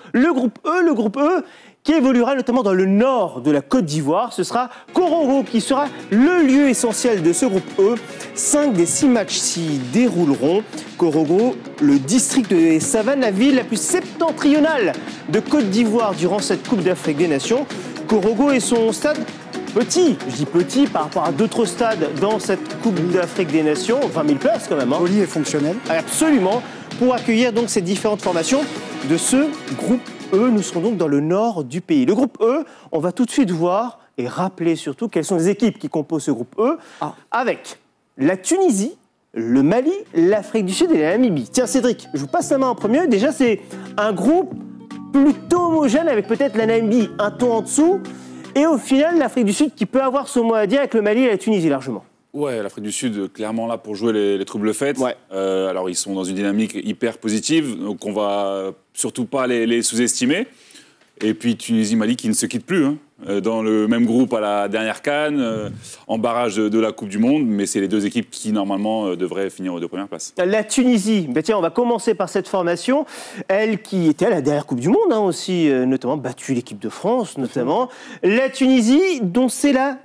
Le groupe E, qui évoluera notamment dans le nord de la Côte d'Ivoire. Ce sera Korogo qui sera le lieu essentiel de ce groupe E. 5 des 6 matchs s'y dérouleront. Korogo, le district de Savane, la ville la plus septentrionale de Côte d'Ivoire durant cette Coupe d'Afrique des Nations. Korogo et son stade petit, je dis petit par rapport à d'autres stades dans cette Coupe d'Afrique des Nations, 20 000 places quand même. Joli et fonctionnel. Absolument, pour accueillir donc ces différentes formations de ce groupe E. Nous serons donc dans le nord du pays. Le groupe E, on va tout de suite voir et rappeler surtout quelles sont les équipes qui composent ce groupe E, avec la Tunisie, le Mali, l'Afrique du Sud et la Namibie. Tiens Cédric, je vous passe la main en premier. Déjà c'est un groupe plutôt homogène avec peut-être la Namibie un ton en dessous. Et au final, l'Afrique du Sud qui peut avoir son mot à dire avec le Mali et la Tunisie largement. Ouais, l'Afrique du Sud, clairement là pour jouer les troubles fêtes. Ouais. Alors ils sont dans une dynamique hyper positive, donc on va surtout pas les sous-estimer. Et puis Tunisie-Mali qui ne se quittent plus, hein, dans le même groupe à la dernière CAN, en barrage de la Coupe du Monde, mais c'est les deux équipes qui normalement devraient finir aux 2 premières places. La Tunisie, tiens, on va commencer par cette formation, elle qui était à la dernière Coupe du Monde hein, aussi, notamment battu l'équipe de France notamment. La Tunisie, dont c'est la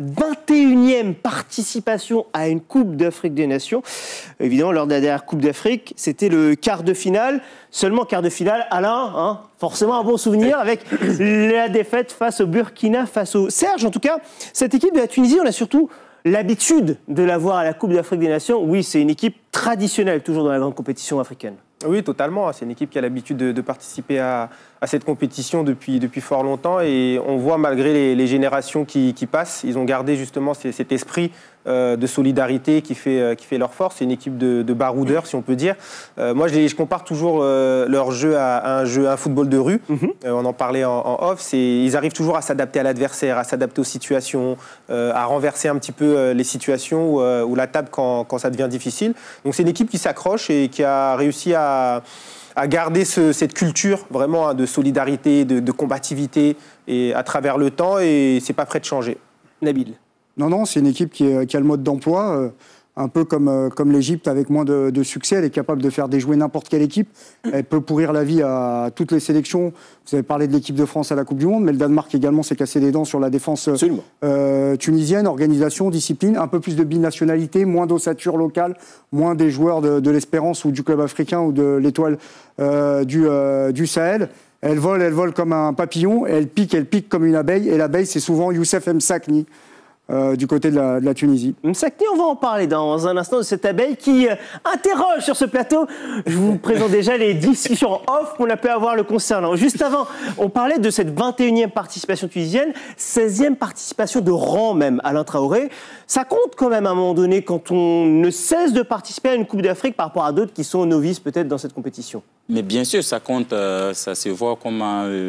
21e participation à une Coupe d'Afrique des Nations. Évidemment, lors de la dernière Coupe d'Afrique, c'était le quart de finale. Seulement quart de finale, Alain, hein, forcément un bon souvenir avec la défaite face au Burkina Faso. Serge, en tout cas, cette équipe de la Tunisie, on a surtout l'habitude de la voir à la Coupe d'Afrique des Nations. Oui, c'est une équipe traditionnelle, toujours dans la grande compétition africaine. Oui, totalement. C'est une équipe qui a l'habitude de participer à cette compétition depuis fort longtemps. Et on voit, malgré les générations qui passent, ils ont gardé justement cet esprit de solidarité qui fait leur force. C'est une équipe de baroudeurs, si on peut dire. Moi, je compare toujours leur jeu à un football de rue. On en parlait en off. Ils arrivent toujours à s'adapter à l'adversaire, à s'adapter aux situations, à renverser un petit peu les situations ou la table quand ça devient difficile. Donc, c'est une équipe qui s'accroche et qui a réussi à garder cette culture vraiment de solidarité, de combativité et à travers le temps, et c'est pas prêt de changer. Nabil. Non, c'est une équipe qui a le mode d'emploi, un peu comme l'Égypte, avec moins de succès. Elle est capable de faire déjouer n'importe quelle équipe. Elle peut pourrir la vie à toutes les sélections. Vous avez parlé de l'équipe de France à la Coupe du Monde, mais le Danemark également s'est cassé les dents sur la défense tunisienne. Organisation, discipline, un peu plus de binationalité, moins d'ossature locale, moins des joueurs de l'Espérance ou du club africain ou de l'Étoile du Sahel. Elle vole comme un papillon, et elle pique comme une abeille. Et l'abeille, c'est souvent Youssef Msakni. Du côté de la Tunisie. Msakni, on va en parler dans un instant de cette abeille qui interroge sur ce plateau. Je vous présente déjà les discussions off qu'on a pu avoir le concernant. Juste avant, on parlait de cette 21e participation tunisienne, 16e participation de rang même, Alain Traoré. Ça compte quand même à un moment donné quand on ne cesse de participer à une Coupe d'Afrique par rapport à d'autres qui sont novices peut-être dans cette compétition. Mais bien sûr, ça compte. Ça se voit comme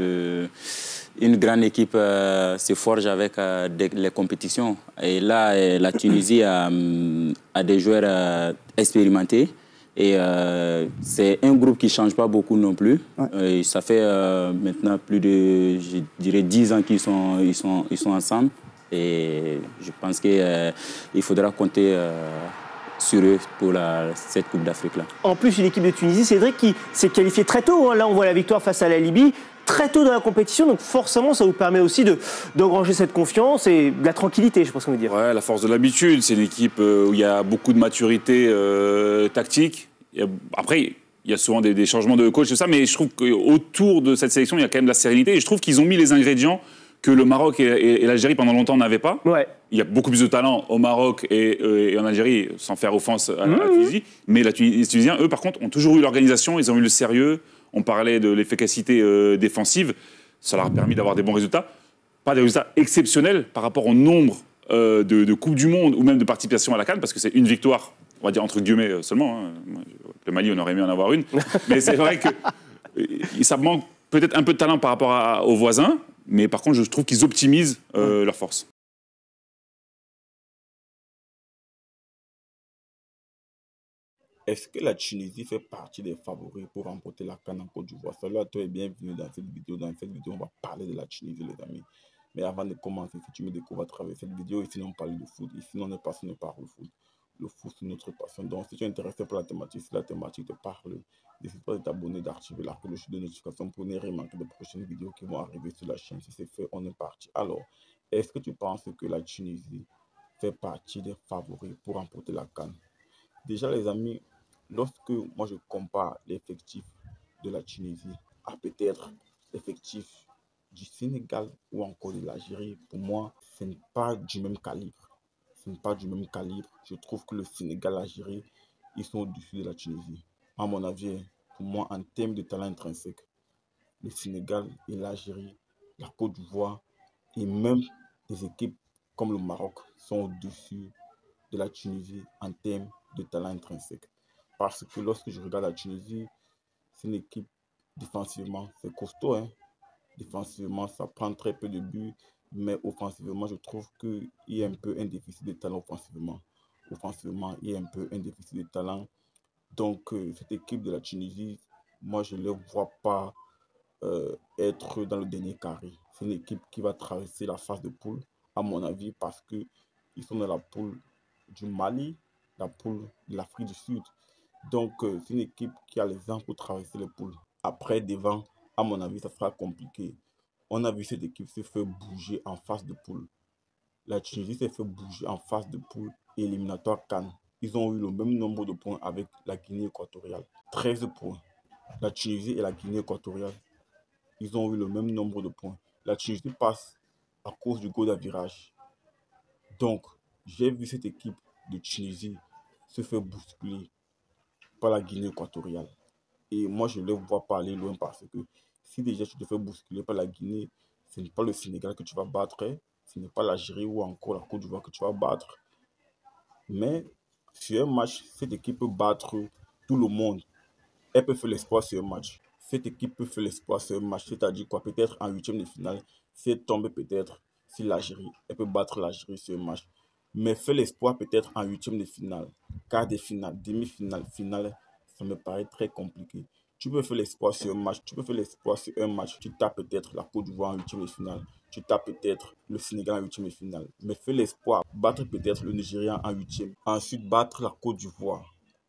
une grande équipe se forge avec les compétitions. Et là, la Tunisie a des joueurs expérimentés. Et c'est un groupe qui ne change pas beaucoup non plus. Ouais. Et ça fait maintenant plus de, je dirais, 10 ans qu'ils sont ensemble. Et je pense qu'il faudra compter sur eux pour cette Coupe d'Afrique-là. En plus, une équipe de Tunisie, Cédric, qui s'est qualifiée très tôt. Hein. Là, on voit la victoire face à la Libye. Très tôt dans la compétition, donc forcément, ça vous permet aussi d'engranger cette confiance et de la tranquillité, je pense qu'on veut dire. Ouais, la force de l'habitude. C'est une équipe où il y a beaucoup de maturité tactique. Après, il y a souvent des changements de coach et ça, mais je trouve qu'autour de cette sélection, il y a quand même de la sérénité. Et je trouve qu'ils ont mis les ingrédients que le Maroc et l'Algérie, pendant longtemps, n'avaient pas. Ouais. Il y a beaucoup plus de talent au Maroc et en Algérie, sans faire offense à la Tunisie. Mais les Tunisiens, eux, par contre, ont toujours eu l'organisation, ils ont eu le sérieux. On parlait de l'efficacité défensive. Ça leur a permis d'avoir des bons résultats. Pas des résultats exceptionnels par rapport au nombre de Coupes du Monde ou même de participation à la CAN, parce que c'est une victoire, on va dire entre guillemets seulement. Hein. Le Mali, on aurait aimé en avoir une. Mais c'est vrai que ça manque peut-être un peu de talent par rapport aux voisins. Mais par contre, je trouve qu'ils optimisent leurs forces. Est-ce que la Tunisie fait partie des favoris pour remporter la CAN en Côte d'Ivoire? Salut à toi et bienvenue dans cette vidéo. Dans cette vidéo, on va parler de la Tunisie, les amis. Mais avant de commencer, si tu me découvres à travers cette vidéo, ici on parle de foot, ici on est passionné par le foot. le foot, c'est notre passion. Donc, si tu es intéressé par la thématique, si la thématique te parle, n'hésite pas à t'abonner, d'activer la cloche de notification pour ne rien manquer de prochaines vidéos qui vont arriver sur la chaîne. Si c'est fait, on est parti. Alors, est-ce que tu penses que la Tunisie fait partie des favoris pour remporter la CAN? Déjà, les amis, lorsque moi je compare l'effectif de la Tunisie à peut-être l'effectif du Sénégal ou encore de l'Algérie, pour moi, ce n'est pas du même calibre. Ce n'est pas du même calibre. Je trouve que le Sénégal et l'Algérie, ils sont au-dessus de la Tunisie. À mon avis, pour moi, en termes de talent intrinsèque, le Sénégal et l'Algérie, la Côte d'Ivoire et même des équipes comme le Maroc sont au-dessus de la Tunisie en termes de talent intrinsèque. Parce que lorsque je regarde la Tunisie, c'est une équipe défensivement, c'est costaud, hein? Défensivement, ça prend très peu de buts, mais offensivement, je trouve qu'il y a un peu un déficit de talent offensivement. Offensivement, il y a un peu un déficit de talent. Donc, cette équipe de la Tunisie, moi, je ne les vois pas être dans le dernier carré. C'est une équipe qui va traverser la phase de poule, à mon avis, parce qu'ils sont dans la poule du Mali, la poule de l'Afrique du Sud. Donc, c'est une équipe qui a les ans pour traverser les poules. Après, devant, à mon avis, ça sera compliqué. On a vu cette équipe se faire bouger en phase de poule. La Tunisie s'est fait bouger en phase de poule éliminatoire CAN. Ils ont eu le même nombre de points avec la Guinée équatoriale. 13 points. La Tunisie et la Guinée équatoriale, ils ont eu le même nombre de points. La Tunisie passe à cause du goal d'avirage. Donc, j'ai vu cette équipe de Tunisie se faire bousculer par la Guinée équatoriale. Et moi, je ne les vois pas aller loin parce que si déjà tu te fais bousculer par la Guinée, ce n'est pas le Sénégal que tu vas battre, ce n'est pas l'Algérie ou encore la Côte d'Ivoire que tu vas battre. Mais sur un match, cette équipe peut battre tout le monde. Elle peut faire l'espoir sur un match. Cette équipe peut faire l'espoir sur un match, c'est-à-dire quoi? Peut-être en huitième de finale, si elle tombe peut-être sur l'Algérie, elle peut battre l'Algérie sur un match. Mais faire l'espoir peut-être en huitième de finale, quart de finale, demi-finale, finale, ça me paraît très compliqué. Tu peux faire l'espoir sur un match, tu peux faire l'espoir sur un match, tu tapes peut-être la Côte d'Ivoire en huitième de finale, tu tapes peut-être le Sénégal en huitième de finale. Mais fais l'espoir, battre peut-être le Nigeria en huitième, ensuite battre la Côte d'Ivoire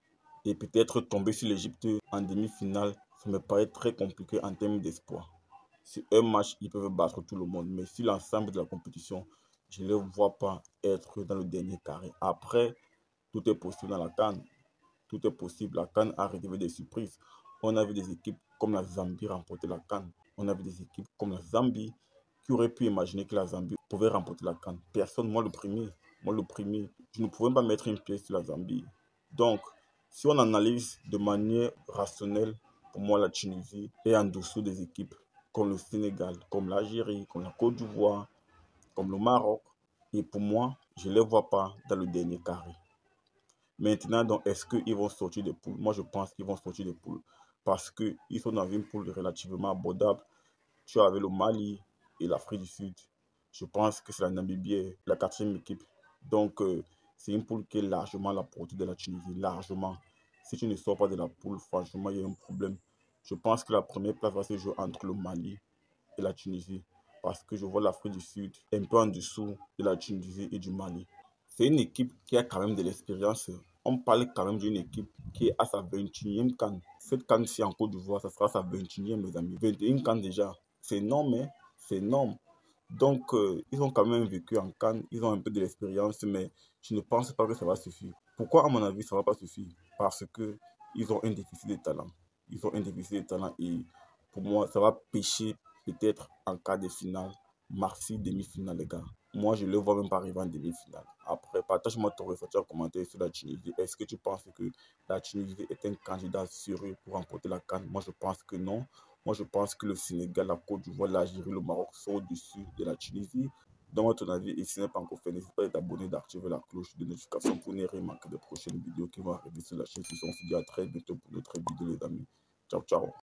et peut-être tomber sur l'Égypte en demi-finale, ça me paraît très compliqué en termes d'espoir. Sur un match, ils peuvent battre tout le monde, mais sur l'ensemble de la compétition, je ne les vois pas être dans le dernier carré. Après, tout est possible dans la CAN. Tout est possible. La CAN a réservé des surprises. On a vu des équipes comme la Zambie remporter la CAN. On a vu des équipes comme la Zambie qui auraient pu imaginer que la Zambie pouvait remporter la CAN. Personne, moi le premier, je ne pouvais pas mettre une pièce sur la Zambie. Donc, si on analyse de manière rationnelle, pour moi, la Tunisie est en dessous des équipes comme le Sénégal, comme l'Algérie, comme la Côte d'Ivoire, comme le Maroc. Et pour moi, je ne les vois pas dans le dernier carré. Maintenant, donc, est-ce qu'ils vont sortir des poules? Moi, je pense qu'ils vont sortir des poules parce qu'ils sont dans une poule relativement abordable. Tu avais le Mali et l'Afrique du Sud. Je pense que c'est la Namibie, la quatrième équipe. Donc, c'est une poule qui est largement à la portée de la Tunisie, largement. Si tu ne sors pas de la poule, franchement, il y a un problème. Je pense que la première place va se jouer entre le Mali et la Tunisie parce que je vois l'Afrique du Sud un peu en dessous de la Tunisie et du Mali. C'est une équipe qui a quand même de l'expérience. On parle quand même d'une équipe qui est à sa 21e CAN. Cette CAN-ci en Côte d'Ivoire, ça sera sa 21e, mes amis. 21 CAN déjà. C'est énorme, hein? C'est énorme. Donc, ils ont quand même vécu en CAN. Ils ont un peu de l'expérience, mais je ne pense pas que ça va suffire. Pourquoi, à mon avis, ça ne va pas suffire? Parce qu'ils ont un déficit de talent. Ils ont un déficit de talent et pour moi, ça va pêcher peut-être en quart de finale, maxi demi-finale, les gars. Moi, je ne le vois même pas arriver en demi-finale. Après, partage-moi ton ressenti en commentaire sur la Tunisie. Est-ce que tu penses que la Tunisie est un candidat sérieux pour remporter la CAN? Moi, je pense que non. Moi, je pense que le Sénégal, la Côte d'Ivoire, l'Algérie, le Maroc sont au-dessus de la Tunisie. Donne-moi ton avis et si ce n'est pas encore fait, n'hésite pas à t'abonner, d'activer la cloche de notification pour ne rien manquer de prochaines vidéos qui vont arriver sur la chaîne. On se dit à très bientôt pour notre vidéo, les amis. Ciao, ciao.